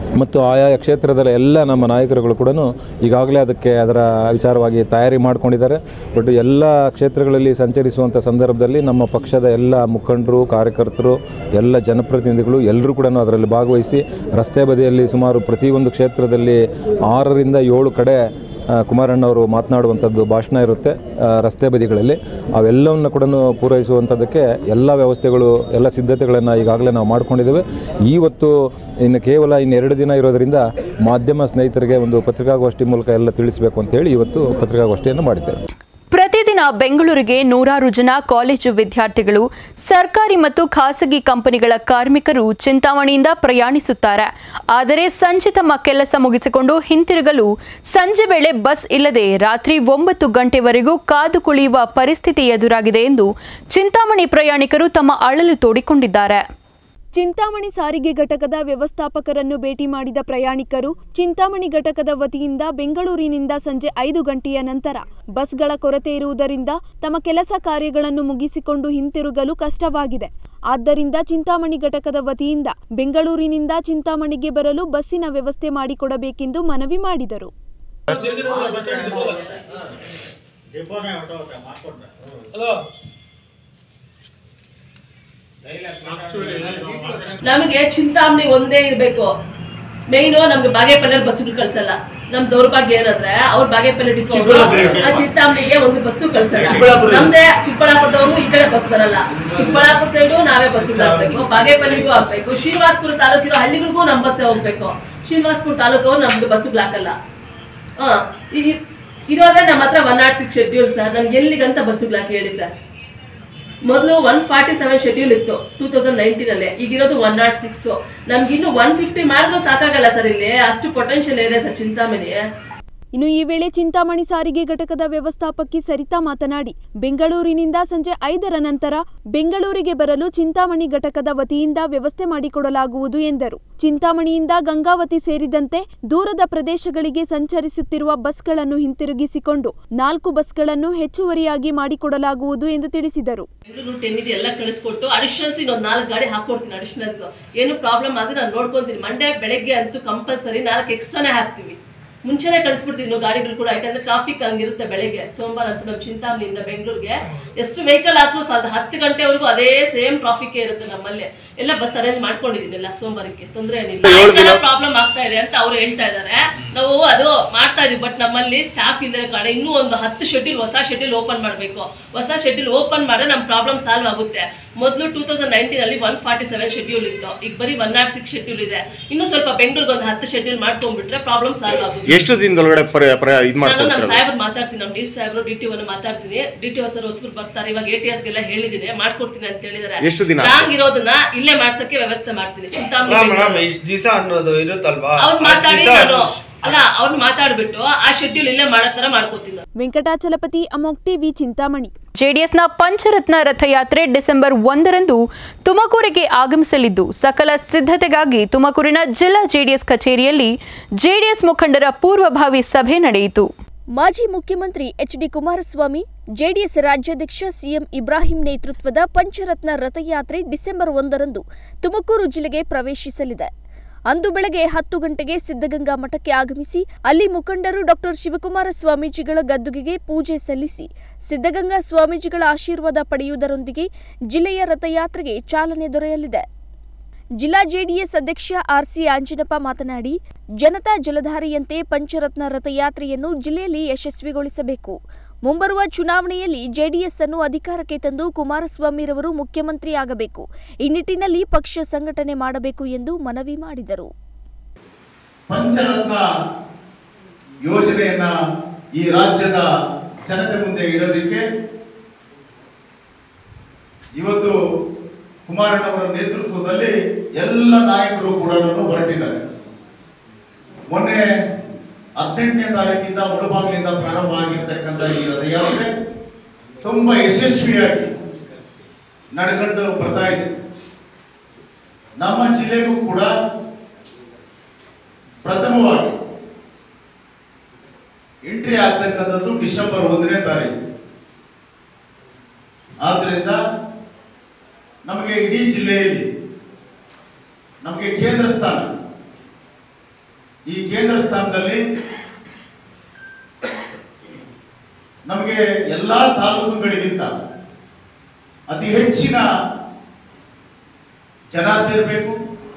ಮತ್ತು ಆಯಾ ಕ್ಷೇತ್ರದ ಎಲ್ಲ ನಮ್ಮ ನಾಯಕರುಗಳು ಕೂಡ ಈಗಾಗಲೇ ಅದಕ್ಕೆ ಅದರ ವಿಚಾರವಾಗಿ ತಯಾರಿ ಮಾಡಿಕೊಂಡಿದ್ದಾರೆ. ಬಟ್ ಎಲ್ಲ ಕ್ಷೇತ್ರಗಳಲ್ಲಿ ಸಂಚರಿಸುವಂಥ ಸಂದರ್ಭದಲ್ಲಿ ನಮ್ಮ ಪಕ್ಷದ ಎಲ್ಲ ಮುಖಂಡರು, ಕಾರ್ಯಕರ್ತರು, ಎಲ್ಲ ಜನಪ್ರತಿನಿಧಿಗಳು ಎಲ್ಲರೂ ಕೂಡ ಅದರಲ್ಲಿ ಭಾಗವಹಿಸಿ ರಸ್ತೆ ಬದಿಯಲ್ಲಿ ಸುಮಾರು ಪ್ರತಿಯೊಂದು ಕ್ಷೇತ್ರದಲ್ಲಿ ಆರರಿಂದ ಏಳು ಕಡೆ ಕುಮಾರಣ್ಣವರು ಮಾತನಾಡುವಂಥದ್ದು ಭಾಷಣ ಇರುತ್ತೆ ರಸ್ತೆ ಬದಿಗಳಲ್ಲಿ. ಅವೆಲ್ಲವನ್ನು ಕೂಡ ಪೂರೈಸುವಂಥದ್ದಕ್ಕೆ ಎಲ್ಲ ವ್ಯವಸ್ಥೆಗಳು, ಎಲ್ಲ ಸಿದ್ಧತೆಗಳನ್ನು ಈಗಾಗಲೇ ನಾವು ಮಾಡ್ಕೊಂಡಿದ್ದೇವೆ. ಇವತ್ತು ಇನ್ನು ಕೇವಲ ಇನ್ನು ಎರಡು ದಿನ ಇರೋದರಿಂದ ಮಾಧ್ಯಮ ಸ್ನೇಹಿತರಿಗೆ ಒಂದು ಪತ್ರಿಕಾಗೋಷ್ಠಿ ಮೂಲಕ ಎಲ್ಲ ತಿಳಿಸಬೇಕು ಅಂತೇಳಿ ಇವತ್ತು ಪತ್ರಿಕಾಗೋಷ್ಠಿಯನ್ನು ಮಾಡಿದ್ದೇವೆ. ಪ್ರತಿದಿನ ಬೆಂಗಳೂರಿಗೆ ನೂರಾರು ಜನ ಕಾಲೇಜು ವಿದ್ಯಾರ್ಥಿಗಳು, ಸರ್ಕಾರಿ ಮತ್ತು ಖಾಸಗಿ ಕಂಪನಿಗಳ ಕಾರ್ಮಿಕರು ಚಿಂತಾಮಣಿಯಿಂದ ಪ್ರಯಾಣಿಸುತ್ತಾರೆ. ಆದರೆ ಸಂಜೆ ತಮ್ಮ ಕೆಲಸ ಮುಗಿಸಿಕೊಂಡು ಹಿಂತಿರುಗಲು ಸಂಜೆ ವೇಳೆ ಬಸ್ ಇಲ್ಲದೆ ರಾತ್ರಿ ಒಂಬತ್ತು ಗಂಟೆವರೆಗೂ ಕಾದು ಕುಳಿಯುವ ಪರಿಸ್ಥಿತಿ ಎದುರಾಗಿದೆ ಎಂದು ಚಿಂತಾಮಣಿ ಪ್ರಯಾಣಿಕರು ತಮ್ಮ ಅಳಲು ತೋಡಿಕೊಂಡಿದ್ದಾರೆ. ಚಿಂತಾಮಣಿ ಸಾರಿಗೆ ಘಟಕದ ವ್ಯವಸ್ಥಾಪಕರನ್ನು ಭೇಟಿ ಮಾಡಿದ ಪ್ರಯಾಣಿಕರು ಚಿಂತಾಮಣಿ ಘಟಕದ ವತಿಯಿಂದ ಬೆಂಗಳೂರಿನಿಂದ ಸಂಜೆ ಐದು ಗಂಟೆಯ ನಂತರ ಬಸ್ಗಳ ಕೊರತೆ ಇರುವುದರಿಂದ ತಮ್ಮ ಕೆಲಸ ಕಾರ್ಯಗಳನ್ನು ಮುಗಿಸಿಕೊಂಡು ಹಿಂತಿರುಗಲು ಕಷ್ಟವಾಗಿದೆ. ಆದ್ದರಿಂದ ಚಿಂತಾಮಣಿ ಘಟಕದ ವತಿಯಿಂದ ಬೆಂಗಳೂರಿನಿಂದ ಚಿಂತಾಮಣಿಗೆ ಬರಲು ಬಸ್ಸಿನ ವ್ಯವಸ್ಥೆ ಮಾಡಿಕೊಡಬೇಕೆಂದು ಮನವಿ ಮಾಡಿದರು. ನಮಗೆ ಚಿಂತಾಮಣಿ ಒಂದೇ ಇರಬೇಕು. ಮೇಯ್ನು ನಮ್ಗೆ ಬಾಗೇಪಲ್ಲಿ ಬಸ್ಗಳು ಕಳ್ಸಲ್ಲ. ನಮ್ ದೌರ್ಭಾಗ್ಯ ಏನಂದ್ರೆ ಅವ್ರ ಬಾಗೇಪಲ್ಲಿ ಚಿಂತಾಮಣಿಗೆ ಒಂದು ಬಸ್ಸು ಕಳ್ಸಲ್ಲ. ನಮ್ದೇ ಚಿಕ್ಕಬಳ್ಳಾಪುರದವ್ರು ಈ ಕಡೆ ಬಸ್ ಬರಲ್ಲ. ಚಿಕ್ಕಬಳ್ಳಾಪುರ ಸೈಡು ನಾವೇ ಬಸ್ ಹಾಕ್ಬೇಕು, ಬಾಗೇಪಲ್ಲಿಗೂ ಹಾಕ್ಬೇಕು, ಶ್ರೀನಿವಾಸಪುರ ತಾಲೂಕಿರೋ ಹಳ್ಳಿಗಳಿಗೂ ನಮ್ ಬಸ್ ಹೋಗ್ಬೇಕು. ಶ್ರೀನಿವಾಸಪುರ ತಾಲೂಕು ನಮ್ಗೆ ಬಸ್ಗಳು ಹಾಕಲ್ಲ. ಹ ಇರೋದೇ ನಮ್ಮ ಹತ್ರ one naught six schedule sir. ನನ್ಗೆ ಎಲ್ಲಿಗಂತ ಬಸ್ಗಳು ಹಾಕಿ ಹೇಳಿ ಸರ್. ಮೊದಲು ಒನ್ ಫಾರ್ಟಿ ಸೆವೆನ್ ಶೆಡ್ಯೂಲ್ ಇತ್ತು ಟೂ ತೌಸಂಡ್ ನೈನ್ಟೀನ್ ಅಲ್ಲಿ, ಈಗಿರೋದು ಒನ್ ನಾಟ್ ಸಿಕ್ಸ್. ನಮ್ಗೆ ಇನ್ನು ಒನ್ ಫಿಫ್ಟಿ ಮಾಡಿದ್ರು ಸಾಕಾಗಲ್ಲ ಸರ್. ಇಲ್ಲಿ ಅಷ್ಟು ಪೊಟೆನ್ಶಿಯಲ್ ಇದೆ ಸರ್ ಚಿಂತಾಮಣಿ. ಇನ್ನು ಈ ವೇಳೆ ಚಿಂತಾಮಣಿ ಸಾರಿಗೆ ಘಟಕದ ವ್ಯವಸ್ಥಾಪಕಿ ಸರಿತಾ ಮಾತನಾಡಿ, ಬೆಂಗಳೂರಿನಿಂದ ಸಂಜೆ ಐದರ ನಂತರ ಬೆಂಗಳೂರಿಗೆ ಬರಲು ಚಿಂತಾಮಣಿ ಘಟಕದ ವತಿಯಿಂದ ವ್ಯವಸ್ಥೆ ಮಾಡಿಕೊಡಲಾಗುವುದು ಎಂದರು. ಚಿಂತಾಮಣಿಯಿಂದ ಗಂಗಾವತಿ ಸೇರಿದಂತೆ ದೂರದ ಪ್ರದೇಶಗಳಿಗೆ ಸಂಚರಿಸುತ್ತಿರುವ ಬಸ್ಗಳನ್ನು ಹಿಂತಿರುಗಿಸಿಕೊಂಡು ನಾಲ್ಕು ಬಸ್ಗಳನ್ನು ಹೆಚ್ಚುವರಿಯಾಗಿ ಮಾಡಿಕೊಡಲಾಗುವುದು ಎಂದು ತಿಳಿಸಿದರು. ಎಲ್ಲ ಕಳಿಸ್ಕೊಟ್ಟು ಅಡಿಷನಲ್ಸ್ ಇನ್ನೊಂದು ನಾಲ್ಕು ಗಾಡಿ ಹಾಕೊಡ್ತೀನಿ. ಅಡಿಷನಲ್ಸ್ ಏನು ಪ್ರಾಬ್ಲಮ್ ಆದ್ರೆ ನಾನು ನೋಡ್ಕೊಂತೀನಿ. ಮಂಡೇ ಬೆಳಗ್ಗೆ ಅಂತೂ ಕಂಪಲ್ಸರಿ ನಾಲ್ಕು ಎಕ್ಸ್ಟ್ರಾನೇ ಹಾಕ್ತೀವಿ. ಮುಂಚೆನೆ ಕಳಿಸ್ಬಿಡ್ತೀವಿ. ಇನ್ನು ಗಾಡಿಗಳು ಕೂಡ ಯಾಕಂದ್ರೆ ಟ್ರಾಫಿಕ್ ಹಂಗಿರುತ್ತೆ. ಬೆಳಗ್ಗೆ ಸೋಮವಾರ ಅಂತೂ ನಮ್ಮ ಚಿಂತಾಮಣಿಯಿಂದ ಬೆಂಗಳೂರಿಗೆ ಎಷ್ಟು ವೆಹಿಕಲ್ ಹಾಕ್ರು ಸಾಧ್ಯ ಹತ್ತು ಗಂಟೆವರೆಗೂ ಅದೇ ಸೇಮ್ ಟ್ರಾಫಿಕ್ ಇರುತ್ತೆ. ನಮ್ಮಲ್ಲಿ ಎಲ್ಲ ಬಸ್ ಅರೇಂಜ್ ಮಾಡ್ಕೊಂಡಿದ್ದೀನಿಲ್ಲ ಸೋಮವಾರಕ್ಕೆ, ತೊಂದರೆ ಏನಿಲ್ಲ. ಪ್ರಾಬ್ಲಮ್ ಆಗ್ತಾ ಇದೆ ಅಂತ ಅವ್ರು ಹೇಳ್ತಾ ಇದಾರೆ. ನಾವು ಅದು ಮಾಡ್ತಾ ಇದೀವಿ. ಬಟ್ ನಮ್ಮಲ್ಲಿ ಸ್ಟಾಫ್ ಇಲ್ಲದೆ ಕಡೆ ಇನ್ನೂ ಒಂದು ಹತ್ತು ಶೆಡ್ಯೂಲ್ ಹೊಸ ಶೆಡ್ಯೂಲ್ ಓಪನ್ ಮಾಡಬೇಕು. ಹೊಸ ಶೆಡ್ಯೂಲ್ ಓಪನ್ ಮಾಡಿದ್ರೆ ನಮ್ಮ ಪ್ರಾಬ್ಲಮ್ ಸಾಲ್ವ್ ಆಗುತ್ತೆ. ಮೊದಲು ಟೂ ತೌಸಂಡ್ ನೈನ್ಟೀನ್ ಅಲ್ಲಿ ಒನ್ ಫಾರ್ಟಿ ಸೆವೆನ್ ಶೆಡ್ಯೂಲ್ ಇತ್ತು, ಈಗ ಬರೀ ಒನ್ ನಾಟ್ ಸಿಕ್ಸ್ ಶೆಡ್ಯೂಲ್ ಇದೆ. ಇನ್ನು ಸ್ವಲ್ಪ ಬೆಂಗಳೂರಿಗೆ ಒಂದು ಹತ್ತು ಶೆಡ್ಯೂಲ್ ಮಾಡ್ಕೊಂಡ್ಬಿಟ್ರೆ ಪ್ರಾಬ್ಲಮ್ ಸಾಲ್ವ್ ಆಗುತ್ತೆ. ಎಷ್ಟು ದಿನದೊಳಗಡೆ ನಾನು ನಮ್ಮ ಸಾಹೇಬ್ರು ಮಾತಾಡ್ತೀನಿ, ನಮ್ಮ D C D T O ಮಾತಾಡ್ತೀನಿ. ಡಿ ಟಿ ಒ ಸರ್ ಹೊಸಬ್ರು ಬರ್ತಾರೆ. ಇವಾಗ ಎ ಟಿ ಎಸ್ ಗೆಲ್ಲ ಹೇಳಿದೀನಿ, ಮಾಡ್ಕೊಡ್ತೀನಿ ಅಂತ ಹೇಳಿದಾರೆ. ಎಷ್ಟು ದಿನ ಲಾಂಗ್ ಇರೋದನ್ನ ಇಲ್ಲೇ ಮಾಡ್ಸಕ್ಕೆ ವ್ಯವಸ್ಥೆ ಮಾಡ್ತೀನಿ. ಚಿಂತಾಮಣಿ ಅವ್ರು ಮಾತಾಡಿ ನಾನು ಅಲ್ಲ ಅವ್ರು ಮಾತಾಡ್ಬಿಟ್ಟು ಆ ಶೆಡ್ಯೂಲ್ ಇಲ್ಲೇ ಮಾಡೋ ತರ ಮಾಡ್ಕೋತೀನಿ. ವೆಂಕಟಾಚಲಪತಿ, ಅಮೋಕ್ ಟಿವಿ, ಚಿಂತಾಮಣಿ. ಜೆಡಿಎಸ್ನ ಪಂಚರತ್ನ ರಥಯಾತ್ರೆ ಡಿಸೆಂಬರ್ ಒಂದರಂದು ತುಮಕೂರಿಗೆ ಆಗಮಿಸಲಿದ್ದು, ಸಕಲ ಸಿದ್ಧತೆಗಾಗಿ ತುಮಕೂರಿನ ಜಿಲ್ಲಾ ಜೆಡಿಎಸ್ ಕಚೇರಿಯಲ್ಲಿ ಜೆಡಿಎಸ್ ಮುಖಂಡರ ಪೂರ್ವಭಾವಿ ಸಭೆ ನಡೆಯಿತು. ಮಾಜಿ ಮುಖ್ಯಮಂತ್ರಿ ಎಚ್ ಡಿ ಕುಮಾರಸ್ವಾಮಿ, ಜೆಡಿಎಸ್ ರಾಜ್ಯಾಧ್ಯಕ್ಷ ಸಿಎಂ ಇಬ್ರಾಹಿಂ ನೇತೃತ್ವದ ಪಂಚರತ್ನ ರಥಯಾತ್ರೆ ಡಿಸೆಂಬರ್ ಒಂದರಂದು ತುಮಕೂರು ಜಿಲ್ಲೆಗೆ ಪ್ರವೇಶಿಸಲಿದೆ. ಅಂದು ಬೆಳಗ್ಗೆ ಹತ್ತು ಗಂಟೆಗೆ ಸಿದ್ಧಗಂಗಾ ಮಠಕ್ಕೆ ಆಗಮಿಸಿ ಅಲ್ಲಿ ಮುಖಂಡರು ಡಾಕ್ಟರ್ ಶಿವಕುಮಾರ ಸ್ವಾಮೀಜಿಗಳ ಗದ್ದುಗೆಗೆ ಪೂಜೆ ಸಲ್ಲಿಸಿ ಸಿದ್ಧಗಂಗಾ ಸ್ವಾಮೀಜಿಗಳ ಆಶೀರ್ವಾದ ಪಡೆಯುವುದರೊಂದಿಗೆ ಜಿಲ್ಲೆಯ ರಥಯಾತ್ರೆಗೆ ಚಾಲನೆ ದೊರೆಯಲಿದೆ. ಜಿಲ್ಲಾ ಜೆಡಿಎಸ್ ಅಧ್ಯಕ್ಷ ಆರ್ಸಿ ಆಂಜಿನಪ್ಪ ಮಾತನಾಡಿ, ಜನತಾ ಜಲಧಾರೆಯಂತೆ ಪಂಚರತ್ನ ರಥಯಾತ್ರೆಯನ್ನು ಜಿಲ್ಲೆಯಲ್ಲಿ ಯಶಸ್ವಿಗೊಳಿಸಬೇಕು. ಮುಂಬರುವ ಚುನಾವಣೆಯಲ್ಲಿ ಜೆಡಿಎಸ್ ಅನ್ನು ಅಧಿಕಾರಕ್ಕೆ ತಂದು ಕುಮಾರಸ್ವಾಮಿರವರು ಮುಖ್ಯಮಂತ್ರಿ ಆಗಬೇಕು. ಈ ನಿಟ್ಟಿನಲ್ಲಿ ಪಕ್ಷ ಸಂಘಟನೆ ಮಾಡಬೇಕು ಎಂದು ಮನವಿ ಮಾಡಿದರು. ಪಂಚರತ್ನ ಯೋಜನೆಯನ್ನ ಈ ರಾಜ್ಯದ ಜನತೆ ಮುಂದೆ ಇಡೋದಕ್ಕೆ ಇವತ್ತು ಕುಮಾರಣ್ಣವರ ನೇತೃತ್ವದಲ್ಲಿ ಎಲ್ಲ ನಾಯಕರು ಕೂಡ ಹೊರಟಿದ್ದಾರೆ. ಮೊನ್ನೆ ಹದಿನೆಂಟನೇ ತಾರೀಕಿಂದ ಮುಳಬಾಗಿಲಿಂದ ಪ್ರಾರಂಭ ಆಗಿರ್ತಕ್ಕಂಥ ಈ ರಥಯಾತ್ರೆ ತುಂಬಾ ಯಶಸ್ವಿಯಾಗಿ ನಡ್ಕೊಂಡು ಬರ್ತಾ ಇದೆ. ನಮ್ಮ ಜಿಲ್ಲೆಗೂ ಕೂಡ ಪ್ರಥಮವಾಗಿ ಎಂಟ್ರಿ ಆಗ್ತಕ್ಕಂಥದ್ದು ಡಿಸೆಂಬರ್ ಒಂದನೇ ತಾರೀಕು. ಆದ್ರಿಂದ ನಮಗೆ ಇಡೀ ಜಿಲ್ಲೆಯಲ್ಲಿ ನಮಗೆ ಕೇಂದ್ರ ಸ್ಥಾನ ಈ ಕೇಂದ್ರ ಸ್ಥಾನದಲ್ಲಿ ನಮಗೆ ಎಲ್ಲ ತಾಲೂಕುಗಳಿಗಿಂತ ಅತಿ ಹೆಚ್ಚಿನ ಜನ ಸೇರಬೇಕು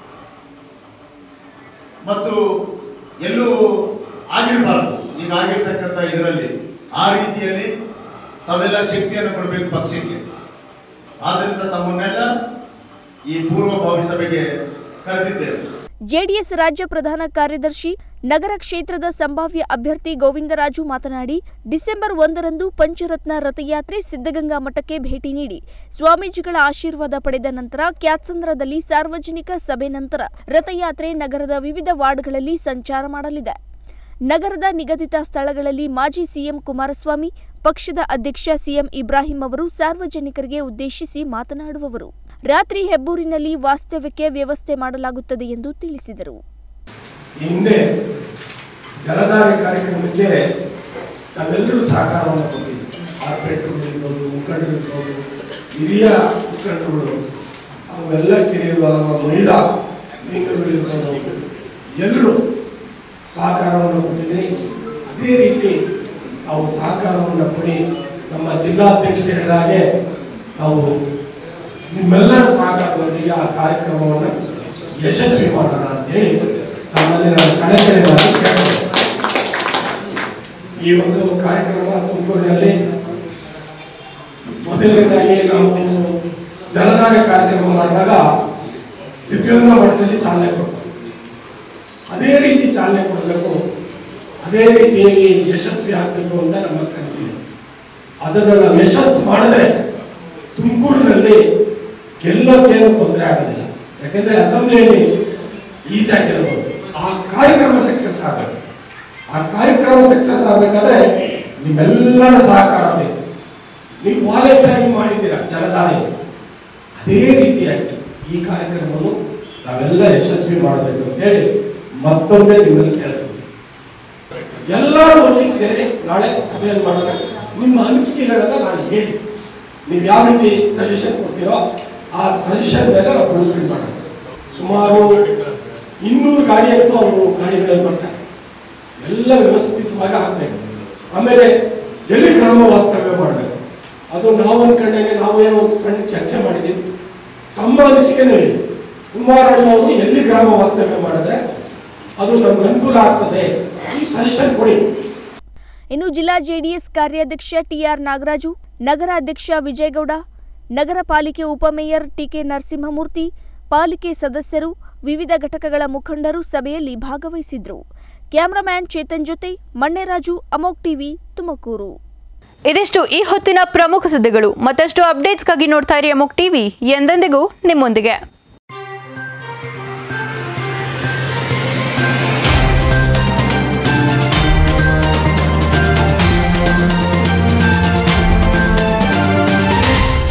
ಮತ್ತು ಎಲ್ಲೂ ಆಗಿರಬಾರದು ಈಗ ಆಗಿರ್ತಕ್ಕಂಥ ಇದರಲ್ಲಿ ಆ ರೀತಿಯಲ್ಲಿ ತಾವೆಲ್ಲ ಶಕ್ತಿಯನ್ನು ಕೊಡಬೇಕು ಪಕ್ಷಕ್ಕೆ. ಆದ್ದರಿಂದ ತಮ್ಮನ್ನೆಲ್ಲ ಈ ಪೂರ್ವಭಾವಿ ಸಭೆಗೆ ಕರೆದಿದ್ದೇವೆ. ಜೆಡಿಎಸ್ ರಾಜ್ಯ ಪ್ರಧಾನ ಕಾರ್ಯದರ್ಶಿ ನಗರ ಕ್ಷೇತ್ರದ ಸಂಭಾವ್ಯ ಅಭ್ಯರ್ಥಿ ಗೋವಿಂದರಾಜು ಮಾತನಾಡಿ, ಡಿಸೆಂಬರ್ ಒಂದರಂದು ಪಂಚರತ್ನ ರಥಯಾತ್ರೆ ಸಿದ್ಧಗಂಗಾ ಮಠಕ್ಕೆ ಭೇಟಿ ನೀಡಿ ಸ್ವಾಮೀಜಿಗಳ ಆಶೀರ್ವಾದ ಪಡೆದ ನಂತರ ಕ್ಯಾತ್ಸಂದ್ರದಲ್ಲಿ ಸಾರ್ವಜನಿಕ ಸಭೆ ನಂತರ ರಥಯಾತ್ರೆ ನಗರದ ವಿವಿಧ ವಾರ್ಡ್ಗಳಲ್ಲಿ ಸಂಚಾರ ಮಾಡಲಿದೆ. ನಗರದ ನಿಗದಿತ ಸ್ಥಳಗಳಲ್ಲಿ ಮಾಜಿ ಸಿಎಂ ಕುಮಾರಸ್ವಾಮಿ, ಪಕ್ಷದ ಅಧ್ಯಕ್ಷ ಸಿಎಂ ಇಬ್ರಾಹಿಂ ಅವರು ಸಾರ್ವಜನಿಕರಿಗೆ ಉದ್ದೇಶಿಸಿ ಮಾತನಾಡುವವರು. ರಾತ್ರಿ ಹೆಬ್ಬೂರಿನಲ್ಲಿ ವಾಸ್ತವ್ಯಕ್ಕೆ ವ್ಯವಸ್ಥೆ ಮಾಡಲಾಗುತ್ತದೆ ಎಂದು ತಿಳಿಸಿದರು. ಹಿಂದೆ ಜಲಧಾರೆ ಕಾರ್ಯಕ್ರಮಕ್ಕೆ ನಾವೆಲ್ಲರೂ ಸಹಕಾರವನ್ನು ಕೊಟ್ಟಿದ್ವಿ. ಕಾರ್ಪೊರೇಟರ್ಗಳು ಇರ್ಬೋದು, ಮುಖಂಡರು ಇರ್ಬೋದು, ಹಿರಿಯ ಮುಖಂಡರುಗಳು, ಅವೆಲ್ಲ ಕಿರಿಯರು, ಮಹಿಳಾ ಲಿಂಗಗಳಿರ್ಬೋದು, ಎಲ್ಲರೂ ಸಹಕಾರವನ್ನು ಕೊಟ್ಟಿದ್ದೀನಿ. ಅದೇ ರೀತಿ ನಾವು ಸಹಕಾರವನ್ನು ಕೊಡಿ. ನಮ್ಮ ಜಿಲ್ಲಾಧ್ಯಕ್ಷರು ಹೇಳಿದಾಗೆ ನಾವು ನಿಮ್ಮೆಲ್ಲರ ಸಹಕಾರದೊಂದಿಗೆ ಆ ಕಾರ್ಯಕ್ರಮವನ್ನು ಯಶಸ್ವಿ ಮಾಡೋಣ ಅಂತ ಹೇಳಿ ನಮ್ಮಲ್ಲಿ ನಾನು ಕಳಕಳಿ ಮಾಡಿ ಕೇಳ್ತೇನೆ. ಈ ಒಂದು ಕಾರ್ಯಕ್ರಮ ತುಮಕೂರಿನಲ್ಲಿ ಮೊದಲನೇದಾಗಿ ನಾವು ಜಲಧಾರೆ ಕಾರ್ಯಕ್ರಮ ಮಾಡಿದಾಗ ಸಿದ್ಧಗಂಗಾ ಮಠದಲ್ಲಿ ಚಾಲನೆ ಕೊಡ್ತೀವಿ. ಅದೇ ರೀತಿ ಚಾಲನೆ ಕೊಡಬೇಕು, ಅದೇ ರೀತಿಯಾಗಿ ಯಶಸ್ವಿ ಆಗಬೇಕು ಅಂತ ನಮ್ಮ ಕನಸಿದೆ. ಅದನ್ನು ನಾವು ಯಶಸ್ಸು ಮಾಡಿದ್ರೆ ತುಮಕೂರಿನಲ್ಲಿ ಗೆಲ್ಲೋಕ್ಕೇನು ತೊಂದರೆ ಆಗೋದಿಲ್ಲ. ಯಾಕೆಂದ್ರೆ ಅಸೆಂಬ್ಲಿಯಲ್ಲಿ ಈಸಿ ಆಗಿರ್ಬೋದು. ಆ ಕಾರ್ಯಕ್ರಮ ಸಕ್ಸಸ್ ಆಗಬೇಕು. ಆ ಕಾರ್ಯಕ್ರಮ ಸಕ್ಸಸ್ ಆಗಬೇಕಾದ್ರೆ ನಿಮ್ಮೆಲ್ಲರ ಸಹಕಾರ ಬೇಕು. ನೀವು ವಾಲಂಟಿಯರ್ ಮಾಡಿದ್ದೀರಾ ಜಲಧಾರೆ, ಅದೇ ರೀತಿಯಾಗಿ ಈ ಕಾರ್ಯಕ್ರಮವನ್ನು ನಾವೆಲ್ಲ ಯಶಸ್ವಿ ಮಾಡಬೇಕು ಅಂತ ಹೇಳಿ ಮತ್ತೊಮ್ಮೆ ನಿಮ್ಮಲ್ಲಿ ಕೇಳ್ತೀವಿ. ಎಲ್ಲರೂ ಒಟ್ಟಿಗೆ ಸೇರಿ ನಾಳೆ ಸಭೆಯಲ್ಲಿ ಮಾಡೋಣ. ನಿಮ್ಮ ಅನಿಸಿಕೆಗಳನ್ನ ನಾನು ಹೇಳಿ ನೀವು ಯಾವ ರೀತಿ ಸಜೆಷನ್ ಕೊಡ್ತೀರೋ ಆ ಸಜೆಷನ್ ಮೇಲೆ ನಾವು ಪ್ರೊಸೀಡ್ ಮಾಡೋಣ. ಸುಮಾರು ಇನ್ನೂರು ಗಾಡಿ ಅಂತೂ ಅವರು ಗಾಡಿಗಳಲ್ಲಿ ಬರ್ತಾರೆ. ಎಲ್ಲ ವ್ಯವಸ್ಥಿತವಾಗಿ ಆಗ್ಬೇಕು. ಆಮೇಲೆ ಎಲ್ಲಿ ಗ್ರಾಮ ವಾಸ್ತವ್ಯ ಮಾಡಬೇಕು ಅದು ನಾವು ಅನ್ಕೊಂಡಾಗೆ ನಾವು ಏನೋ ಒಂದು ಸಣ್ಣ ಚರ್ಚೆ ಮಾಡಿದ್ದೀವಿ. ತಮ್ಮ ಅನಿಸಿಕೆನೇ ಹೇಳಿ. ಕುಮಾರಣ್ಣವರು ಎಲ್ಲಿ ಗ್ರಾಮ ವಾಸ್ತವ್ಯ ಮಾಡಿದ್ರೆ ಅದು ನಮ್ಗೆ ಅನುಕೂಲ ಆಗ್ತದೆ, ಈ ಸಜೆಷನ್ ಕೊಡಿ. ಇನ್ನು ಜಿಲ್ಲಾ ಜೆಡಿಎಸ್ ಕಾರ್ಯಾಧ್ಯಕ್ಷ ಟಿಆರ್ ನಾಗರಾಜು, ನಗರಾಧ್ಯಕ್ಷ ವಿಜಯಗೌಡ, ನಗರ ಪಾಲಿಕೆ ಉಪಮೇಯರ್ ಟಿಕೆ ನರಸಿಂಹಮೂರ್ತಿ, ಪಾಲಿಕೆ ಸದಸ್ಯರು, ವಿವಿಧ ಘಟಕಗಳ ಮುಖಂಡರು ಸಭೆಯಲ್ಲಿ ಭಾಗವಹಿಸಿದ್ರು. ಕ್ಯಾಮರಾಮ್ಯಾನ್ ಚೇತನ್ ಜೊತೆ ಮಣ್ಣೆರಾಜು, ಅಮೋಕ್ ಟಿವಿ, ತುಮಕೂರು. ಇದಿಷ್ಟು ಈ ಹೊತ್ತಿನ ಪ್ರಮುಖ ಸುದ್ದಿಗಳು. ಮತ್ತಷ್ಟು ಅಪ್ಡೇಟ್ಸ್ಗಾಗಿ ನೋಡ್ತಾ ಇರಿ ಅಮೋಕ್ ಟಿವಿ, ಎಂದೆಂದಿಗೂ ನಿಮ್ಮೊಂದಿಗೆ.